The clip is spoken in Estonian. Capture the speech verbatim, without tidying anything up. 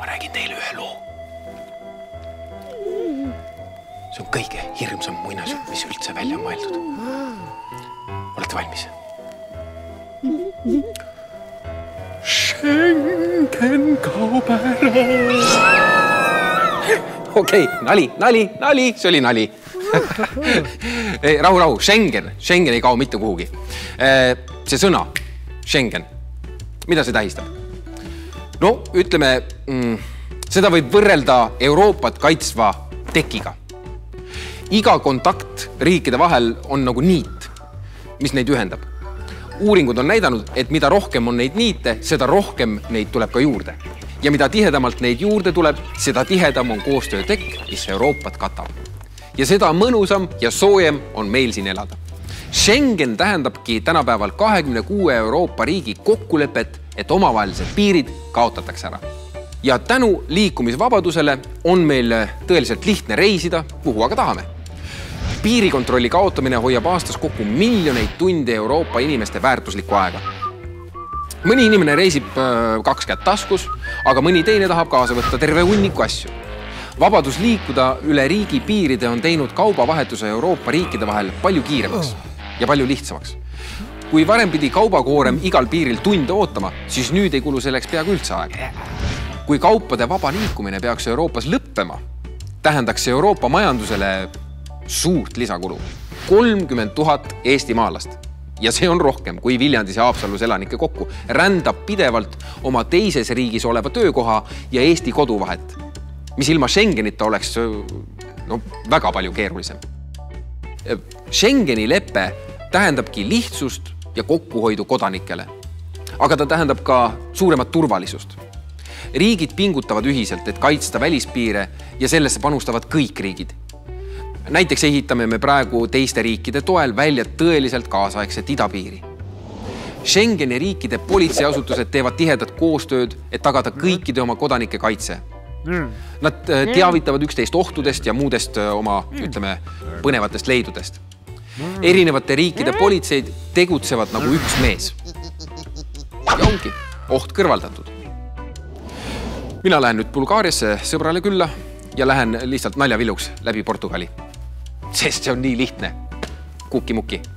räägin teile ühe loo. See on kõige hirmsam muinasjutt, mis üldse välja on mõeldud. Olete valmis? Schengen kaob ära. Okei, nali, nali, nali, see oli nali. Rahu, rahu, Schengen, Schengen ei kao mitte kuhugi. See sõna, Schengen, mida see tähistab? No, ütleme, seda võib võrrelda Euroopat kaitsva tekiga. Iga kontakt riikide vahel on nagu niit, mis neid ühendab. Uuringud on näidanud, et mida rohkem on neid niite, seda rohkem neid tuleb ka juurde. Ja mida tihedamalt neid juurde tuleb, seda tihedam on koostöötekk, mis Euroopat katab. Ja seda mõnusam ja soojem on meil siin elada. Schengen tähendabki tänapäeval kahekümne kuue Euroopa riigi kokkulepet, et omavahelised piirid kaotatakse ära. Ja tänu liikumisvabadusele on meil tõeliselt lihtne reisida, kuhu aga tahame. Piirikontrolli kaotamine hoiab aastas kokku miljoneid tunde Euroopa inimeste väärtuslikku aega. Mõni inimene reisib kaks kätt taskus, aga mõni teine tahab kaasa võtta terve hunniku asju. Vabadus liikuda üle riigi piiride on teinud kaubavahetuse Euroopa riikide vahel palju kiiremaks ja palju lihtsamaks. Kui varem pidi kaubakoorem igal piiril tunde ootama, siis nüüd ei kulu selleks peaaegu üldse aega. Kui kaupade vaba liikumine peaks Euroopas lõppema, tähendaks Euroopa majandusele suurt lisakulu. kolmkümmend tuhat eestimaalast. Ja see on rohkem, kui Viljandis ja Haapsalus elanike kokku rändab pidevalt oma teises riigis oleva töökoha ja Eesti kodu vahet, mis ilma Schengenita oleks no, väga palju keerulisem. Schengeni lepe tähendabki lihtsust ja kokkuhoidu kodanikele, aga ta tähendab ka suuremat turvalisust. Riigid pingutavad ühiselt, et kaitsta välispiire ja sellesse panustavad kõik riigid. Näiteks ehitame me praegu teiste riikide toel välja tõeliselt kaasaegset idapiiri. Schengeni riikide politseiasutused teevad tihedat koostööd, et tagada kõikide oma kodanike kaitse. Nad teavitavad üksteist ohtudest ja muudest oma, ütleme, põnevatest leidudest. Erinevate riikide politseid tegutsevad nagu üks mees. Ja ongi oht kõrvaldatud. Mina lähen nüüd Bulgaariasse sõbrale külla ja lähen lihtsalt naljaviluks läbi Portugali. Sest see on nii lihtne. Kuki-muki.